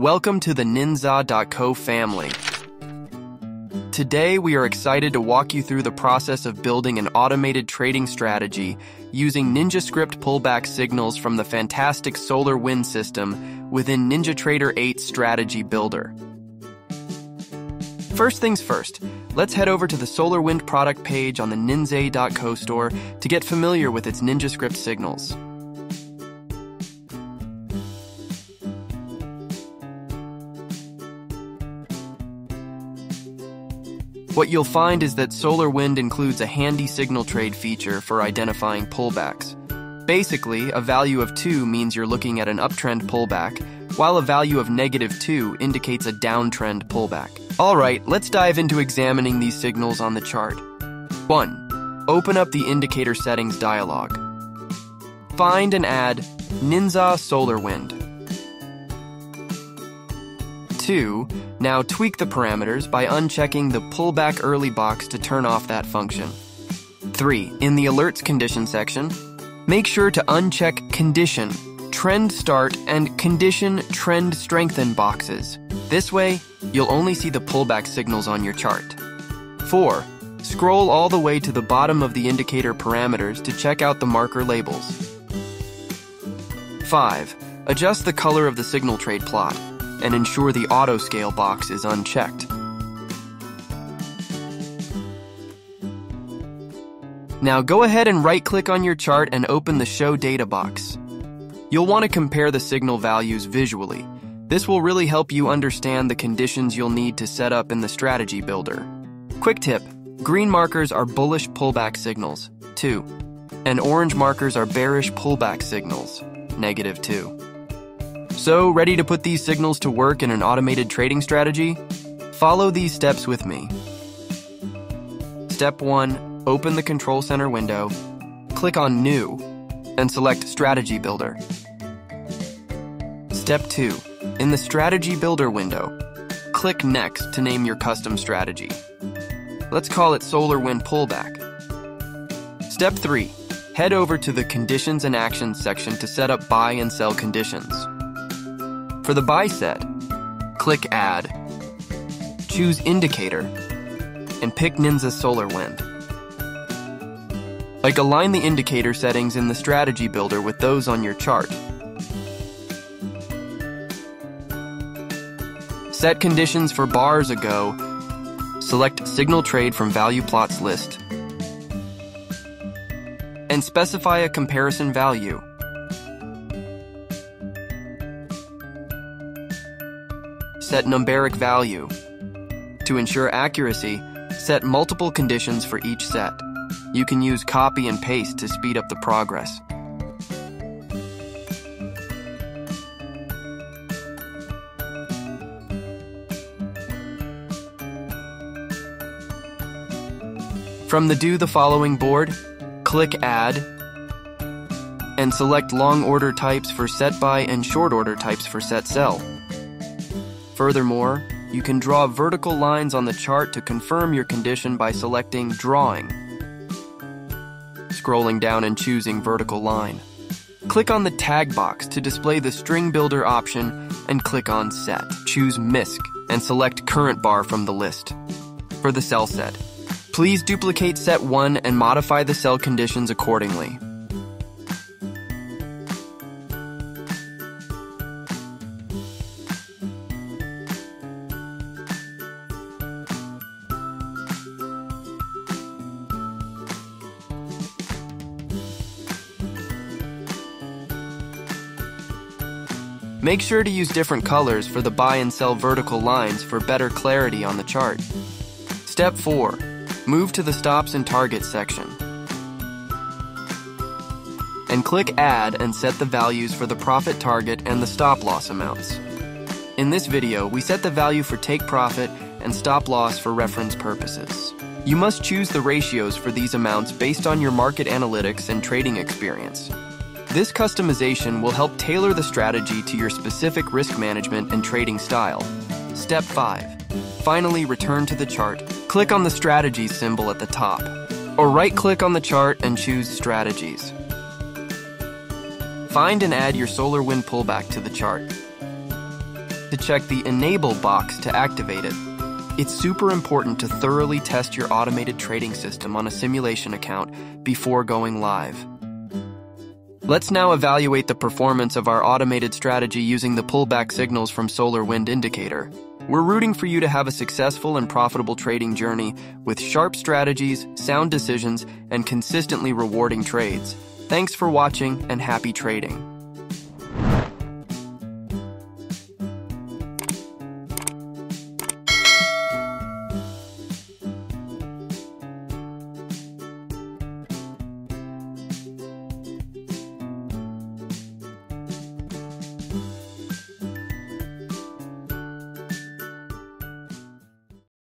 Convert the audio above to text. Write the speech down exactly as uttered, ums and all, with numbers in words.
Welcome to the ninZa dot co family. Today we are excited to walk you through the process of building an automated trading strategy using NinjaScript pullback signals from the fantastic solar wind system within NinjaTrader eight Strategy Builder. First things first, let's head over to the solar wind product page on the ninZa dot co store to get familiar with its NinjaScript signals. What you'll find is that solar wind includes a handy signal trade feature for identifying pullbacks. Basically, a value of two means you're looking at an uptrend pullback, while a value of negative two indicates a downtrend pullback. Alright, let's dive into examining these signals on the chart. one. Open up the indicator settings dialog. Find and add ninZa Solar Wind. two. Now tweak the parameters by unchecking the pullback early box to turn off that function. three. In the alerts condition section, make sure to uncheck condition, trend start, and condition trend strengthen boxes. This way, you'll only see the pullback signals on your chart. four. Scroll all the way to the bottom of the indicator parameters to check out the marker labels. five. Adjust the color of the signal trade plot and ensure the auto scale box is unchecked. Now go ahead and right-click on your chart and open the Show Data box. You'll want to compare the signal values visually. This will really help you understand the conditions you'll need to set up in the Strategy Builder. Quick tip, green markers are bullish pullback signals, two, and orange markers are bearish pullback signals, negative two. So, ready to put these signals to work in an automated trading strategy? Follow these steps with me. Step one, open the Control Center window, click on New, and select Strategy Builder. Step two, in the Strategy Builder window, click Next to name your custom strategy. Let's call it Solar Wind Pullback. Step three, head over to the Conditions and Actions section to set up buy and sell conditions. For the buy set, click Add, choose Indicator, and pick ninZa Solar Wind. Like align the indicator settings in the Strategy Builder with those on your chart. Set conditions for bars a go, select Signal Trade from Value Plots list, and specify a comparison value. Set numeric value. To ensure accuracy, set multiple conditions for each set. You can use copy and paste to speed up the progress. From the Do the Following board, click Add, and select long order types for set buy and short order types for set sell. Furthermore, you can draw vertical lines on the chart to confirm your condition by selecting Drawing. Scrolling down and choosing Vertical Line. Click on the Tag box to display the String Builder option and click on Set. Choose M I S C and select Current Bar from the list. For the sell set, please duplicate set one and modify the sell conditions accordingly. Make sure to use different colors for the buy and sell vertical lines for better clarity on the chart. Step four. Move to the Stops and Targets section. And click Add and set the values for the profit target and the stop loss amounts. In this video, we set the value for take profit and stop loss for reference purposes. You must choose the ratios for these amounts based on your market analytics and trading experience. This customization will help tailor the strategy to your specific risk management and trading style. Step five. Finally, return to the chart. Click on the Strategies symbol at the top, or right-click on the chart and choose Strategies. Find and add your solar wind pullback to the chart. to check the Enable box to activate it. It's super important to thoroughly test your automated trading system on a simulation account before going live. Let's now evaluate the performance of our automated strategy using the pullback signals from Solar Wind Indicator. We're rooting for you to have a successful and profitable trading journey with sharp strategies, sound decisions, and consistently rewarding trades. Thanks for watching and happy trading.